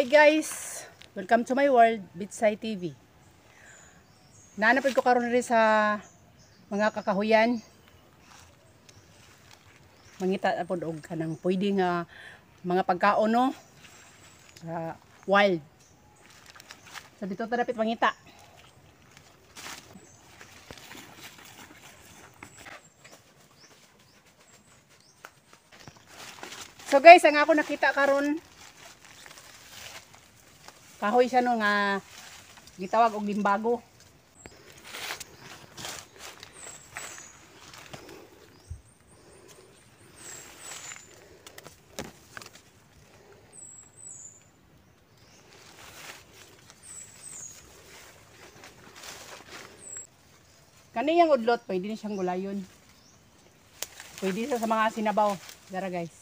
Hi guys! Welcome to my world, Bitsay TV. Naanapid ko karon rin sa mga kakahuyan. Mangita na po og kanang pwede nga mga pagkaon no sa wild. So dito ta dapat mangita. So guys, ang ako nakita karon kahoy siya no nga gitawag og limbago. Kaniyang udlot pwede na siyang gulayon. Pwede sa mga sinabaw. Dara guys.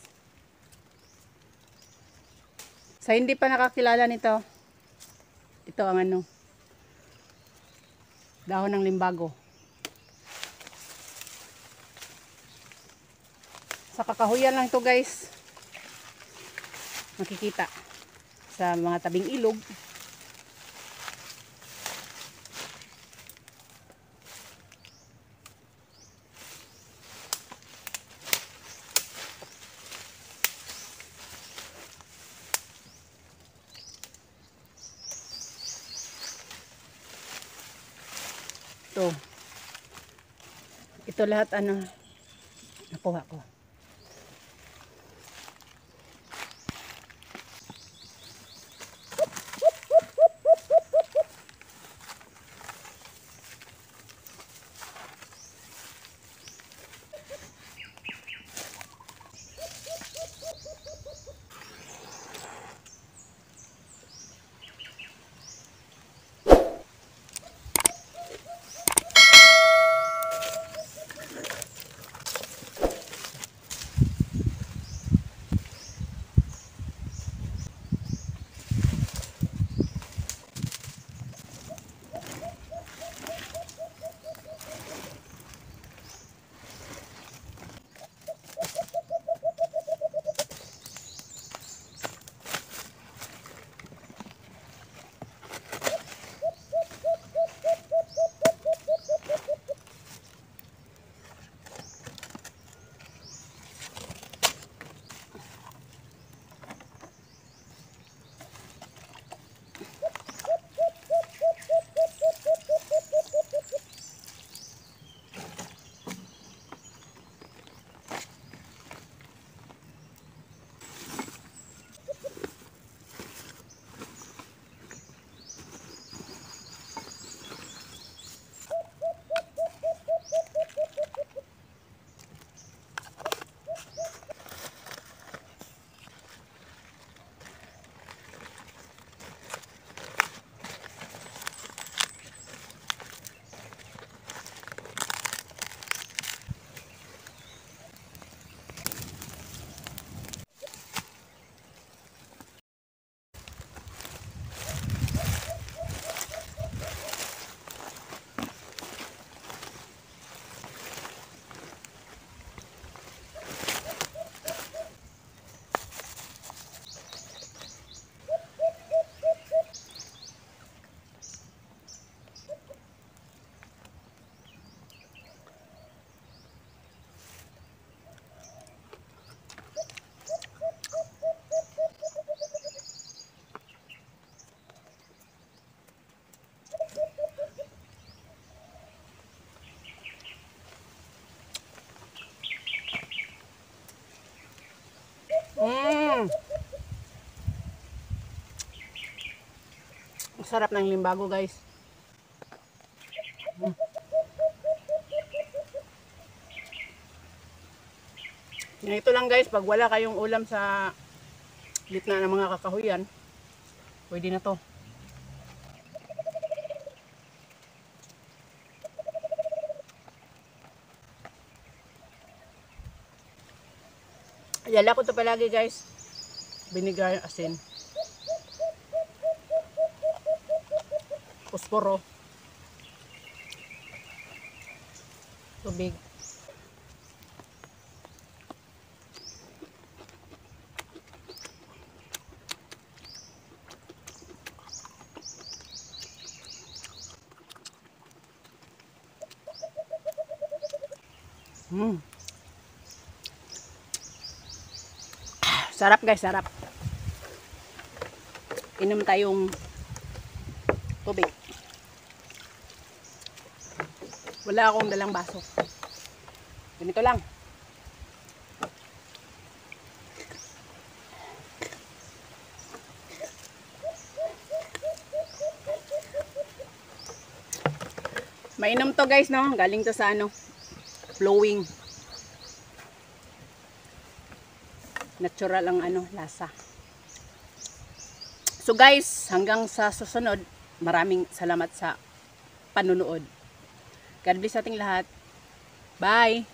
Sa hindi pa nakakilala nito, ito ang ano, dahon ng limbago. Sa kakahuyan lang to guys, makikita sa mga tabing ilog. Ito lahat ano nakuha ko. Sarap ng limbago guys. Ito lang guys, pag wala kayong ulam sa gitna ng mga kakahuyan, pwede na to. Yala ko to palagi guys. Vinegar, asin. Posporo. Tubig. Mm. Sarap guys, sarap. Inom tayong tubig. Wala akong dalang baso. Ganito lang. Mainom to guys, no? Galing to sa ano, flowing. Natural ang ano, lasa. So guys, hanggang sa susunod, maraming salamat sa panunood. God bless ating lahat. Bye!